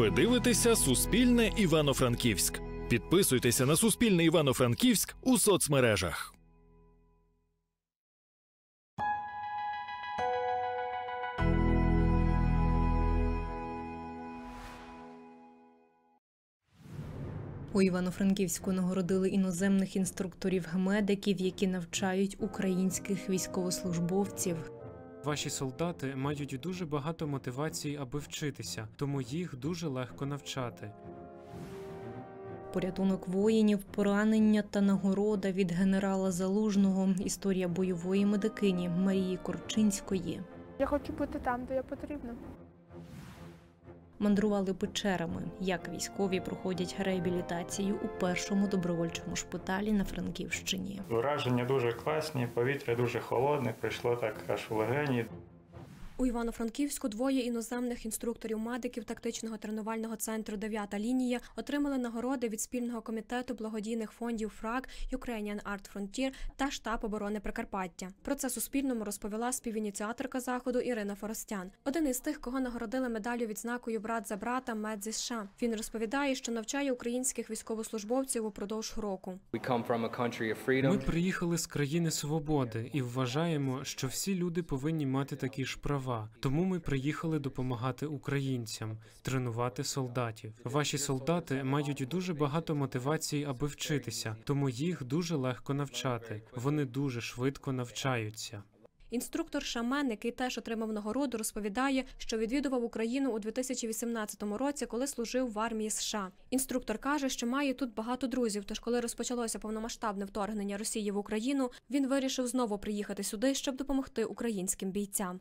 Ви дивитеся «Суспільне Івано-Франківськ». Підписуйтеся на «Суспільне Івано-Франківськ» у соцмережах. У Івано-Франківську нагородили іноземних інструкторів-медиків, які навчають українських військовослужбовців. Ваші солдати мають дуже багато мотивації, аби вчитися, тому їх дуже легко навчати. Порятунок воїнів, поранення та нагорода від генерала Залужного. Історія бойової медикині Марії Корчинської. Я хочу бути там, де я потрібна. Мандрували печерами, як військові проходять реабілітацію у першому добровольчому шпиталі на Франківщині. Враження дуже класні, повітря дуже холодне, прийшло так аж в легені. У Івано-Франківську двоє іноземних інструкторів-медиків тактичного тренувального центру «9-та лінія» отримали нагороди від спільного комітету благодійних фондів ФРАГ, Ukrainian Art Frontier та штаб оборони Прикарпаття. Про це Суспільному розповіла співініціаторка заходу Ірина Форостян. Один із тих, кого нагородили медаллю відзнакою «Брат за брата» мед зі США. Він розповідає, що навчає українських військовослужбовців упродовж року. Ми приїхали з країни свободи і вважаємо, що всі люди повинні мати такі ж права. Тому ми приїхали допомагати українцям, тренувати солдатів. Ваші солдати мають дуже багато мотивації, аби вчитися, тому їх дуже легко навчати. Вони дуже швидко навчаються. Інструктор Шамен, який теж отримав нагороду, розповідає, що відвідував Україну у 2018 році, коли служив в армії США. Інструктор каже, що має тут багато друзів, тож коли розпочалося повномасштабне вторгнення Росії в Україну, він вирішив знову приїхати сюди, щоб допомогти українським бійцям.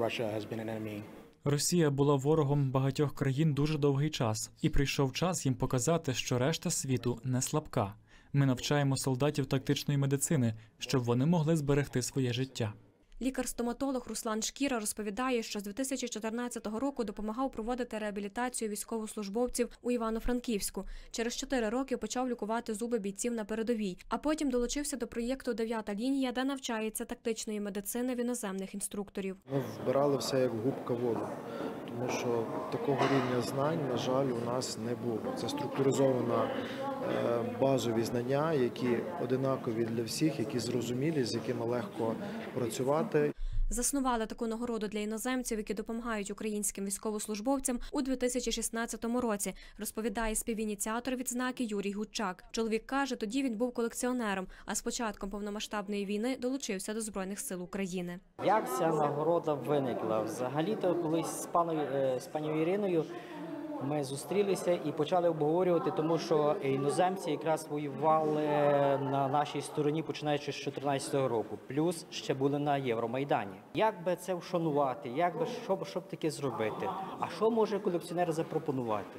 Росія була ворогом багатьох країн дуже довгий час, і прийшов час їм показати, що решта світу не слабка. Ми навчаємо солдатів тактичної медицини, щоб вони могли зберегти своє життя. Лікар-стоматолог Руслан Шкіра розповідає, що з 2014 року допомагав проводити реабілітацію військовослужбовців у Івано-Франківську. Через 4 роки почав лікувати зуби бійців на передовій, а потім долучився до проєкту «9-та лінія», де навчається тактичної медицини в іноземних інструкторів. Ми вбирали все як губка воду, тому що такого рівня знань, на жаль, у нас не було. Це структуризовано базові знання, які одинакові для всіх, які зрозумілі, з якими легко працювати. Заснували таку нагороду для іноземців, які допомагають українським військовослужбовцям у 2016 році, розповідає співініціатор відзнаки Юрій Гудчак. Чоловік каже, тоді він був колекціонером, а з початком повномасштабної війни долучився до Збройних сил України. Як ця нагорода виникла? Взагалі-то колись з пані Іриною ми зустрілися і почали обговорювати, тому що іноземці якраз воювали на нашій стороні, починаючи з 2014 року. Плюс ще були на Євромайдані. Як би це вшанувати? Що б таке зробити? А що може колекціонер запропонувати?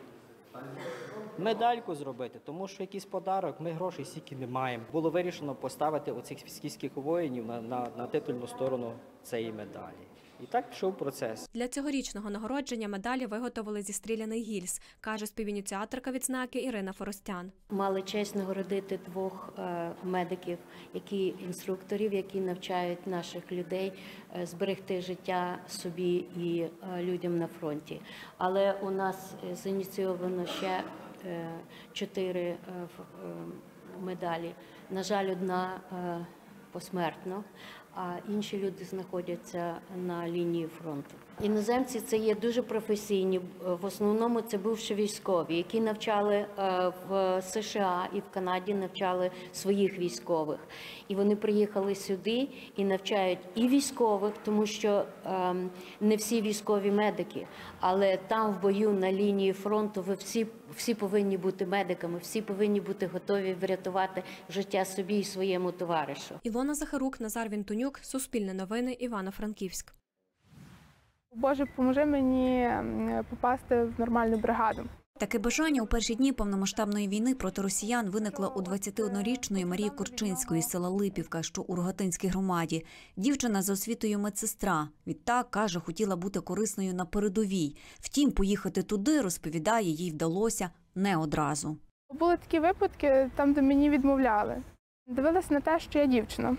Медальку зробити, тому що якийсь подарок, ми грошей стільки не маємо. Було вирішено поставити оцих скіфських воїнів на титульну сторону цієї медалі. І так пішов процес. Для цьогорічного нагородження медалі виготовили зі стріляних гільз, каже співініціаторка відзнаки Ірина Форостян. Мали честь нагородити 2 медиків, інструкторів, які навчають наших людей зберегти життя собі і людям на фронті. Але у нас зініційовано ще 4 медалі. На жаль, одна посмертно, а інші люди знаходяться на лінії фронту. Іноземці це є дуже професійні, в основному це бувші військові, які навчали в США і в Канаді, навчали своїх військових. І вони приїхали сюди і навчають і військових, тому що не всі військові медики, але там в бою на лінії фронту ви всі повинні бути медиками, всі повинні бути готові врятувати життя собі і своєму товаришу. Ілона Захарук, Назар Вінтонюк, Суспільне новини, Івано-Франківськ. Боже, поможи мені попасти в нормальну бригаду. Таке бажання у перші дні повномасштабної війни проти росіян виникло у 21-річної Марії Корчинської з села Липівка, що у Рогатинській громаді. Дівчина за освітою медсестра. Відтак, каже, хотіла бути корисною на передовій. Втім, поїхати туди, розповідає, їй вдалося не одразу. Були такі випадки, там, де мені відмовляли. Дивилась на те, що я дівчина.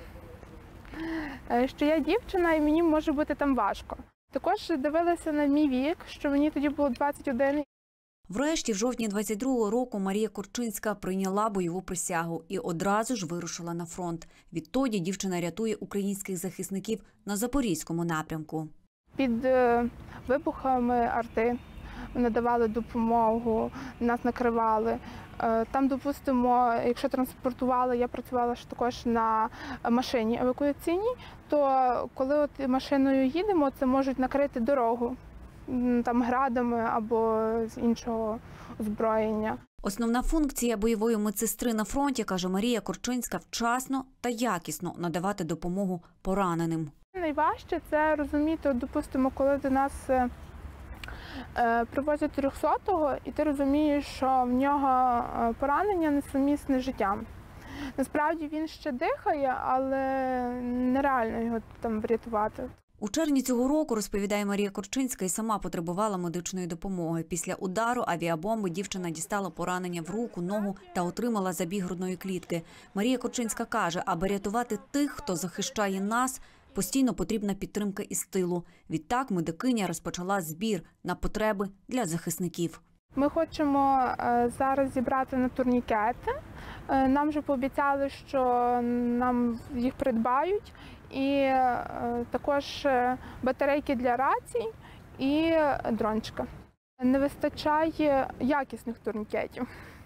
І мені може бути там важко. Також дивилася на мій вік, що мені тоді було 21. Врешті, в жовтні 22-го року Марія Корчинська прийняла бойову присягу і одразу ж вирушила на фронт. Відтоді дівчина рятує українських захисників на Запорізькому напрямку. Під вибухами арти надавали допомогу, нас накривали. Там, допустимо, якщо транспортували, я працювала ж також на машині евакуаційній, то коли от машиною їдемо, це можуть накрити дорогу там градами або з іншого озброєння. Основна функція бойової медсестри на фронті, каже Марія Корчинська, вчасно та якісно надавати допомогу пораненим. Найважче – це розуміти, допустимо, коли до нас привозять 300-го, і ти розумієш, що в нього поранення несумісне з життям. Насправді він ще дихає, але нереально його там врятувати. У червні цього року, розповідає Марія Корчинська, і сама потребувала медичної допомоги. Після удару авіабомби дівчина дістала поранення в руку, ногу та отримала забіг грудної клітки. Марія Корчинська каже, аби рятувати тих, хто захищає нас, постійно потрібна підтримка із тилу. Відтак медикиня розпочала збір на потреби для захисників. Ми хочемо зараз зібрати на турнікети. Нам вже пообіцяли, що нам їх придбають. І також батарейки для рацій і дрончика. Не вистачає якісних турнікетів.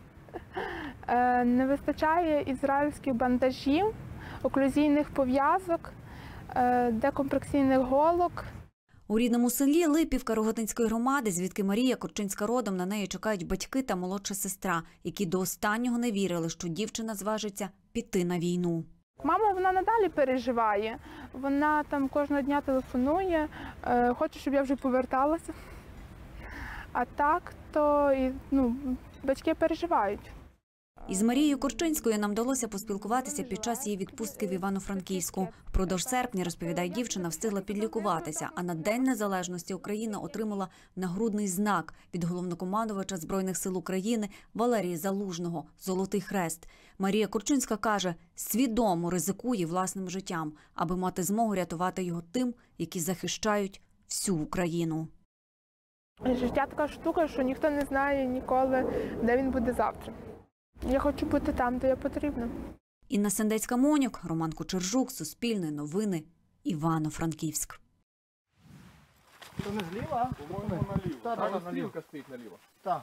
Не вистачає ізраїльських бандажів, оклюзійних пов'язок, декомпресійних голок. У рідному селі Липівка Рогатинської громади, звідки Марія Корчинська родом, на неї чекають батьки та молодша сестра, які до останнього не вірили, що дівчина зважиться піти на війну. Мама, вона надалі переживає, вона там кожного дня телефонує, хоче, щоб я вже поверталася. А так, то батьки переживають. Із Марією Корчинською нам вдалося поспілкуватися під час її відпустки в Івано-Франківську. Впродовж серпня, розповідає дівчина, встигла підлікуватися, а на День Незалежності України отримала нагрудний знак від головнокомандувача Збройних сил України Валерія Залужного – Золотий Хрест. Марія Корчинська каже, свідомо ризикує власним життям, аби мати змогу рятувати його тим, які захищають всю Україну. Життя така штука, що ніхто не знає ніколи, де він буде завтра. Я хочу бути там, де я потрібна. Інна Сендецька-Монюк, Роман Кучержук, Суспільне новини, Івано-Франківськ. То не зліва? По-моєму, наліво. Так, стрілка стоїть наліво. Так.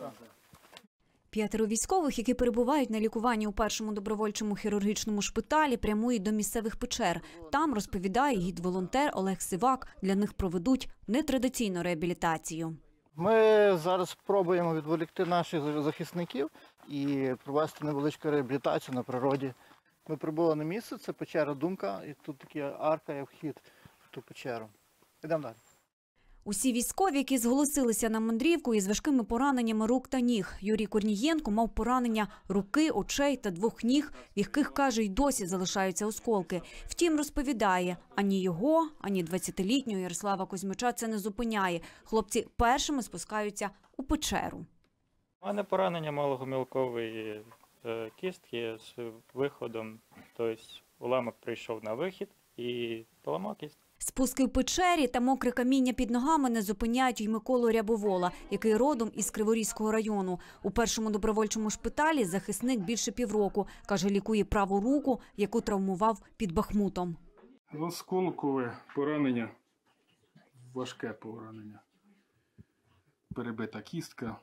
5 військових, які перебувають на лікуванні у першому добровольчому хірургічному шпиталі, прямують до місцевих печер. Там, розповідає гід-волонтер Олег Сивак, для них проведуть нетрадиційну реабілітацію. Ми зараз спробуємо відволікти наших захисників і провести невеличку реабілітацію на природі. Ми прибули на місце, це печера Думка, і тут така арка, як вхід в ту печеру. Йдемо далі. Усі військові, які зголосилися на мандрівку із важкими пораненнями рук та ніг. Юрій Корнієнко мав поранення руки, очей та 2 ніг, в яких, каже, й досі залишаються осколки. Втім, розповідає, ані його, ані 20-літнього Ярослава Кузьмича це не зупиняє. Хлопці першими спускаються у печеру. У мене поранення малогомілкової кістки з виходом, тобто уламок прийшов на вихід і поламав кістку. Спуски в печері та мокре каміння під ногами не зупиняють й Миколу Рябовола, який родом із Криворізького району. У першому добровольчому шпиталі захисник більше півроку. Каже, лікує праву руку, яку травмував під Бахмутом. Осколкове поранення, важке поранення, перебита кістка,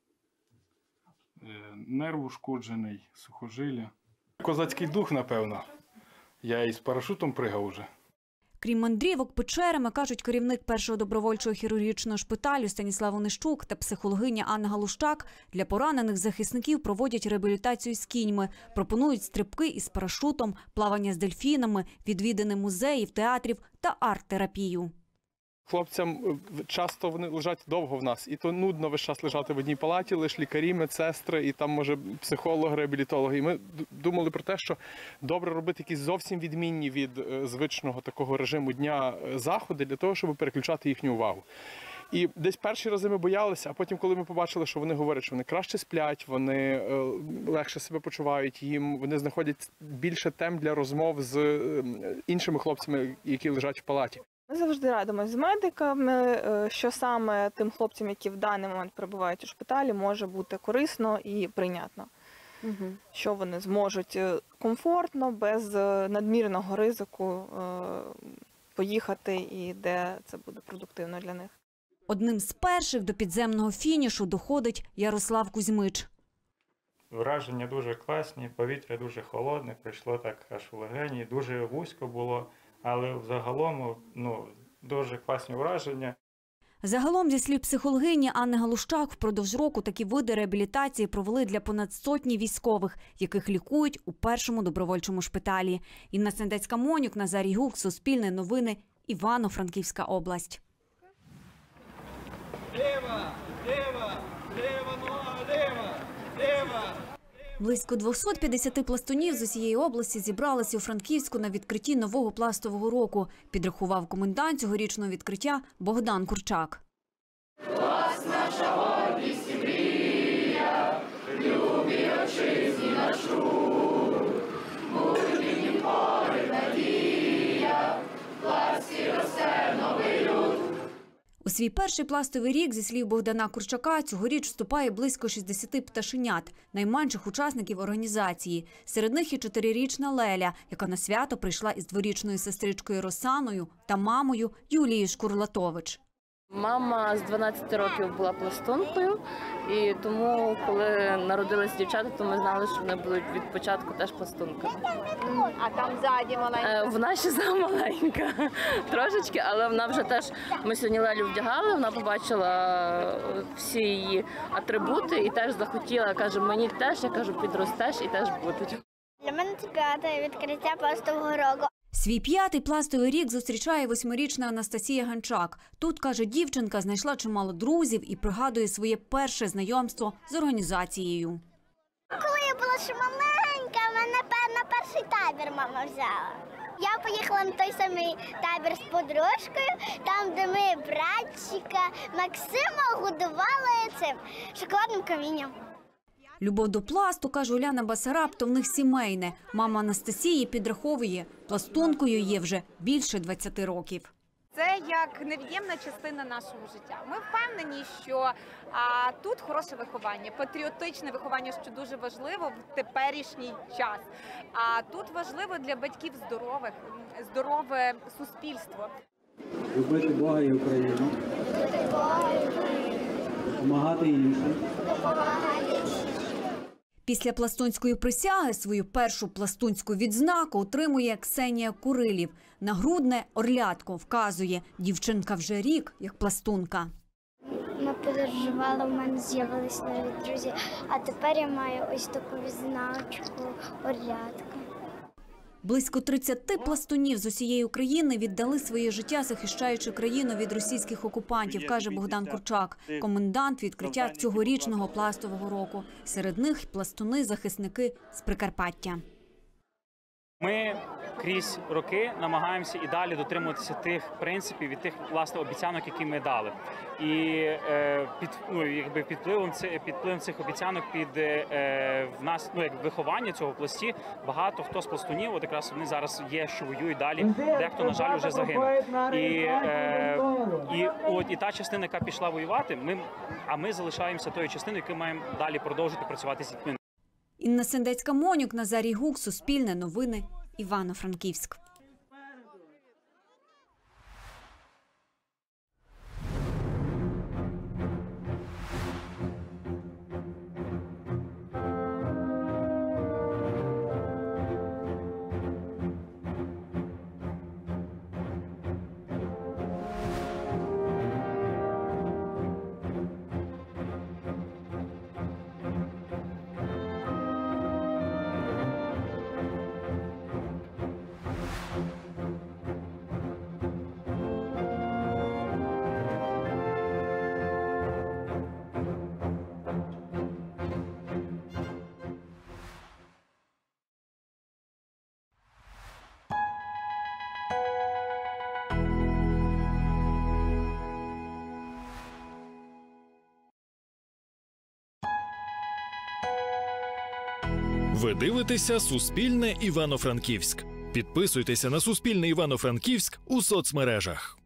нерв ушкоджений, сухожилля. Козацький дух, напевно. Я із парашутом пригав уже. Крім мандрівок печерами, кажуть керівник першого добровольчого хірургічного шпиталю Станіслав Онищук та психологиня Анна Галущак, для поранених захисників проводять реабілітацію з кіньми, пропонують стрибки із парашутом, плавання з дельфінами, відвідини музеїв, театрів та арт-терапію. Хлопцям часто вони лежать довго в нас, і то нудно весь час лежати в одній палаті, лише лікарі, медсестри, і там, може, психолог, реабілітолог. І ми думали про те, що добре робити якісь зовсім відмінні від звичного такого режиму дня заходи, для того, щоб переключати їхню увагу. І десь перші рази ми боялися, а потім, коли ми побачили, що вони говорять, що вони краще сплять, вони легше себе почувають, вони знаходять більше тем для розмов з іншими хлопцями, які лежать в палаті. Ми завжди радимося з медиками, що саме тим хлопцям, які в даний момент перебувають у шпиталі, може бути корисно і прийнятно. Що вони зможуть комфортно, без надмірного ризику поїхати і де це буде продуктивно для них. Одним з перших до підземного фінішу доходить Ярослав Кузьмич. Враження дуже класні, повітря дуже холодне, прийшло так аж у легені, дуже вузько було, але взагалом дуже класні враження. Загалом, зі слів психологині Анни Галущак, впродовж року такі види реабілітації провели для понад 100 військових, яких лікують у першому добровольчому шпиталі. Інна Сендецька-Монюк, Назарій Гук, Суспільне новини, Івано-Франківська область. Лева, лева, лева нога, лева, лева. Близько 250 пластунів з усієї області зібралися у Франківську на відкритті нового пластового року, підрахував комендант цьогорічного відкриття Богдан Курчак. Пласт наша гордість і мрія, любі отчизні наш труд, буде ніколи надія, в пласті росте новий люд. У свій перший пластовий рік, зі слів Богдана Курчака, цьогоріч вступає близько 60 пташенят, найменших учасників організації. Серед них і 4-річна Леля, яка на свято прийшла із дворічною сестричкою Росаною та мамою Юлією Шкурлатович. Мама з 12 років була пластункою, і тому, коли народились дівчата, то ми знали, що вони будуть від початку теж пластунками. А там ззаді маленька? Вона ще замаленька, трошечки, але вона вже теж, ми сьогодні Лелю вдягали, вона побачила всі її атрибути і теж захотіла, каже, мені теж, я кажу, підростеш і теж будуть. Для мене це 5-те відкриття пластового року. Свій 5-й пластовий рік зустрічає 8-річна Анастасія Ганчак. Тут, каже, дівчинка знайшла чимало друзів і пригадує своє перше знайомство з організацією. Коли я була ще маленька, мене на перший табір мама взяла. Я поїхала на той самий табір з подружкою, там, де ми братчика Максима годували цим шоколадним камінням. Любов до пласту, каже Уляна Басараб, то в них сімейне. Мама Анастасії підраховує, пластункою є вже більше 20 років. Це як невід'ємна частина нашого життя. Ми впевнені, що тут хороше виховання, патріотичне виховання, що дуже важливо в теперішній час. А тут важливо для батьків здорове суспільство. Любити Бога і Україну. Допомагати іншим. Після пластунської присяги свою першу пластунську відзнаку отримує Ксенія Курилів. Нагрудне орлятко вказує, дівчинка вже рік як пластунка. Ми подорожували, у мене з'явились нові друзі, а тепер я маю ось таку відзначку орлятко. Близько 30 пластунів з усієї України віддали своє життя, захищаючи країну від російських окупантів, каже Богдан Курчак, комендант відкриття цьогорічного пластового року. Серед них пластуни-захисники з Прикарпаття. Ми крізь роки намагаємося і далі дотримуватися тих принципів і тих, власне, обіцянок, які ми дали. І під впливом цих обіцянок, в нас, виховання цього в пласті, багато хто з пластунів, от якраз вони зараз є, що воюють далі, дехто, на жаль, вже загинув. І та частина, яка пішла воювати, ми залишаємося тою частиною, яку маємо далі продовжити працювати з дітьми. Інна Сендецька-Монюк, Назарій Гук, Суспільне новини, Івано-Франківськ. Ви дивитеся Суспільне Івано-Франківськ. Підписуйтеся на Суспільне Івано-Франківськ у соцмережах.